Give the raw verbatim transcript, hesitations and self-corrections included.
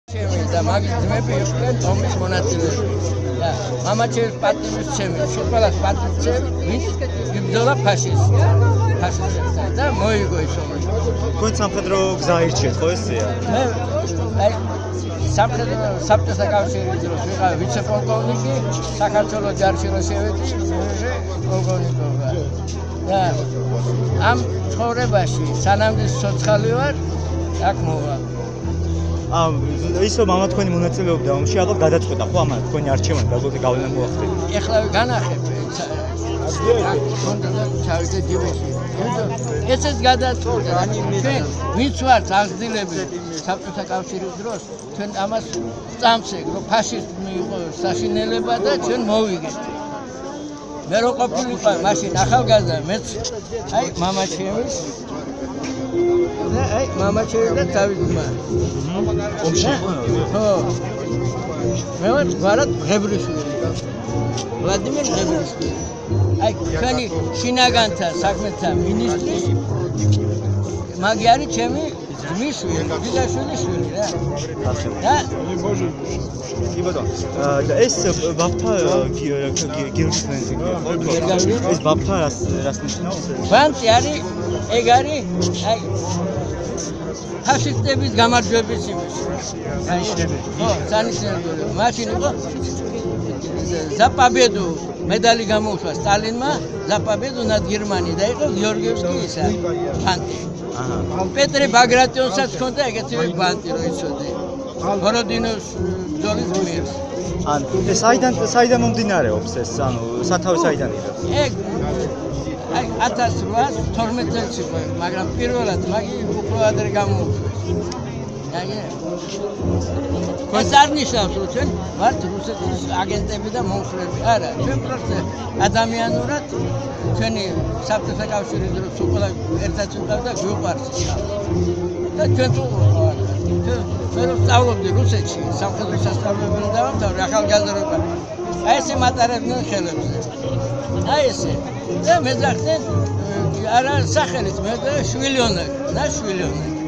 და მაგის ძმები იყვნენ ომის მონაწილეები. და მამაჩევის პატივისცემი, შუპალას პატივისცემი, ვინც იბრძოლა ფაშისტს. ფაშისტებთან და მოიგო ის ომი. თქვენ სამხედრო გზა ირჩიეთ, ხო ესეა? მე აი სამხედრო საბჭოთა კავშირის დროს ვიყავ ვიცე-პოლკოვნიკი, საქართველოს ჯარში რო შევედი, პოლკოვნიკობა. და ამ ცხოვრებაში სანამ სოციალი ვარ, აქ მოვა. ამ ისო მამა თქვენი მონაწილეობდა ომში, ალბათ გადაწყვეტა ხო ამან თქვენი არჩევანი დაგოთი გავლენა მოახდეთ. ეხლა განახებ. კონდა ჩავიდე ჯიბეში. ესეც გადაწყვეტა, ჩვენ ვინც ვართ აღზრდილები საბჭოთა კავშირის დროს, ჩვენ ამას წამს ეგრო ფაშიზმი იყო საშინელება და ჩვენ მოვიგეთ. მე რო ყოფილიყო მაშინ ახალგაზრდა, მეც აი მამაჩემის და აი მამაჩემი და თავის ძმა. ომში ხო. მე ვარ ვარად ღებრიშვილი. ვლადიმერ ღებრიშვილი. აი ჩვენი შინაგანთა საქმეთა მინისტრი მაგი არის ჩემი ძმის შვილი, ბიძაშვილის შვილი რა. და კი ბატონო. და ეს ბაბთა გირგიზმენზე ხო? ეს ბაბთა რას რას ნიშნავს? ბანტი არის, ეგ არის აი ფაშისტების გამარჯვების იმისი. ხო, სანიშნელო. მაშინ იყო за победу медали გამოუშვა სტალინმა, за победу над Германией და იყო გიორგიევსკი ისა ბანტი. აჰა. პეტრე ბაგრატიონსაც ჰქონდა ეგეთივე ბანტი რო იცოდე. ბოროდინოს ბრძოლის გმირს. ან ეს საიდან საიდან მომდინარეობს ეს, ანუ სათავე საიდან იღებს? ეგ აი ათას რვაასი თორმეტ წელს იყო, მაგრამ პირველად მაგი უფრო ადრე გამოუშვეს. აი ეს არ ნიშნავს, რომ ჩვენ ვართ რუსეთის აგენტები და მომხრები. არა, ჩვენ პროსტ ადამიანურად ჩვენი საბჭოთა კავშირის დროს უკვე ერთად ვიყავ და გვიყვარს. და ჩვენ თუ მე რო სწავლობდი რუსეთში, სამხედრო სასწავლებელი დავამთავრე ახალგაზრდობა. აი ესე მატარებდნენ ხელებზე. აი ესე. და მე ძახდნენ არა სახელით, მე და შვილიონი, და შვილიონი.